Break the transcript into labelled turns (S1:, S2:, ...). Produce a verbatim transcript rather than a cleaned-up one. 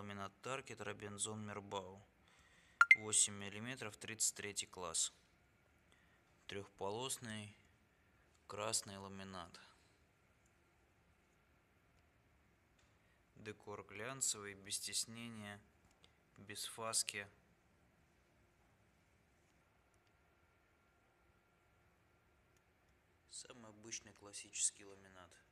S1: ламинат Target Робинзон Мербау. восемь миллиметров, тридцать третий класс. Трехполосный красный ламинат. Декор глянцевый, без тиснения, без фаски. Самый обычный классический ламинат.